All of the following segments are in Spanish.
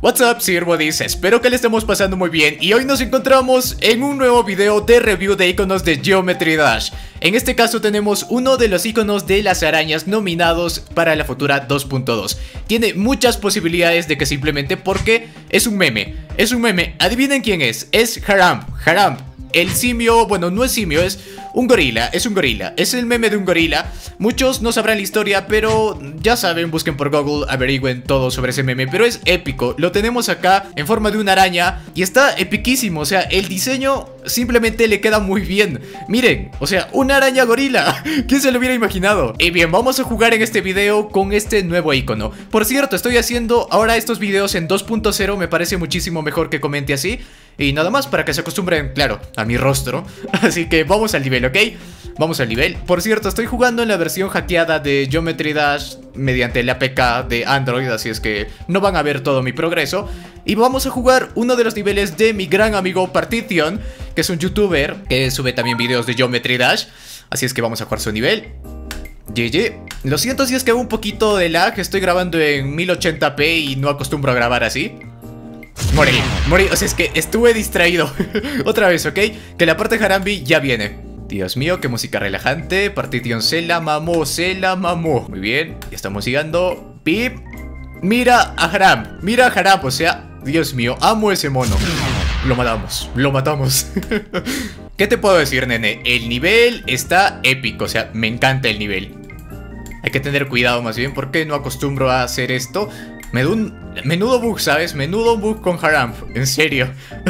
What's up, Sirbodies, espero que le estemos pasando muy bien y hoy nos encontramos en un nuevo video de review de iconos de Geometry Dash. En este caso tenemos uno de los iconos de las arañas nominados para la futura 2.2. Tiene muchas posibilidades de que se implemente porque es un meme. Adivinen quién es Harambe. El simio, bueno, no es simio, es un gorila, es el meme de un gorila. Muchos no sabrán la historia, pero ya saben, busquen por Google, averigüen todo sobre ese meme. Pero es épico, lo tenemos acá en forma de una araña y está epiquísimo, o sea, el diseño simplemente le queda muy bien. Miren, o sea, una araña gorila, ¿quién se lo hubiera imaginado? Y bien, vamos a jugar en este video con este nuevo icono. Por cierto, estoy haciendo ahora estos videos en 2.0, me parece muchísimo mejor que comente así. Y nada más para que se acostumbren, claro, a mi rostro. Así que vamos al nivel, ¿ok? Vamos al nivel. Por cierto, estoy jugando en la versión hackeada de Geometry Dash mediante el APK de Android, así es que no van a ver todo mi progreso. Y vamos a jugar uno de los niveles de mi gran amigo Partition, que es un youtuber que sube también videos de Geometry Dash. Así es que vamos a jugar su nivel. GG. Lo siento si es que hago un poquito de lag, estoy grabando en 1080p y no acostumbro a grabar así. Morí, o sea, es que estuve distraído. Otra vez, ¿ok? Que la parte de Harambe ya viene. Dios mío, qué música relajante. Partition se la mamó. Muy bien, ya estamos llegando. Pip. Mira a Harambe, o sea, Dios mío, amo ese mono. Lo matamos. ¿Qué te puedo decir, nene? El nivel está épico, o sea, me encanta el nivel. Hay que tener cuidado más bien porque no acostumbro a hacer esto. Menudo bug, ¿sabes? Menudo bug con Harambe, en serio.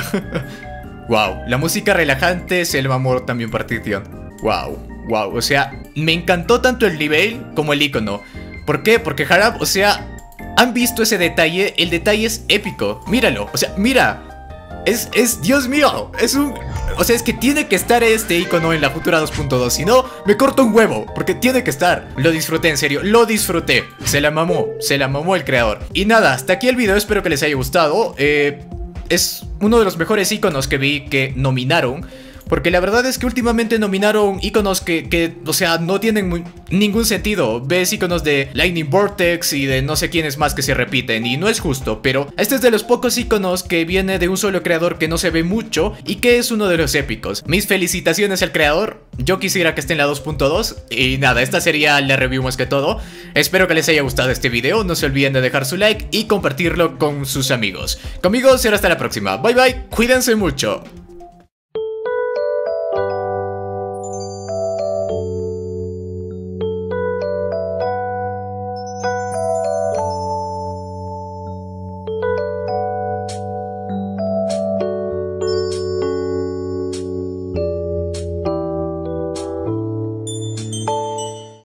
Wow, la música relajante se le mamó también Partition. Wow, o sea, me encantó tanto el nivel como el icono. ¿Por qué? Porque Harambe, o sea, ¿han visto ese detalle? El detalle es épico, míralo, o sea, mira. Dios mío, o sea, es que tiene que estar este icono en la futura 2.2. Si no, me corto un huevo, porque tiene que estar. Lo disfruté, en serio, lo disfruté. Se la mamó el creador. Y nada, hasta aquí el video, espero que les haya gustado. Es uno de los mejores iconos que vi que nominaron. Porque la verdad es que últimamente nominaron iconos que o sea, no tienen ningún sentido. Ves iconos de Lightning Vortex y de no sé quiénes más que se repiten y no es justo, pero este es de los pocos iconos que viene de un solo creador que no se ve mucho y que es uno de los épicos. Mis felicitaciones al creador, yo quisiera que esté en la 2.2 y nada, esta sería la review más que todo. Espero que les haya gustado este video, no se olviden de dejar su like y compartirlo con sus amigos. Conmigo será hasta la próxima, bye bye, cuídense mucho.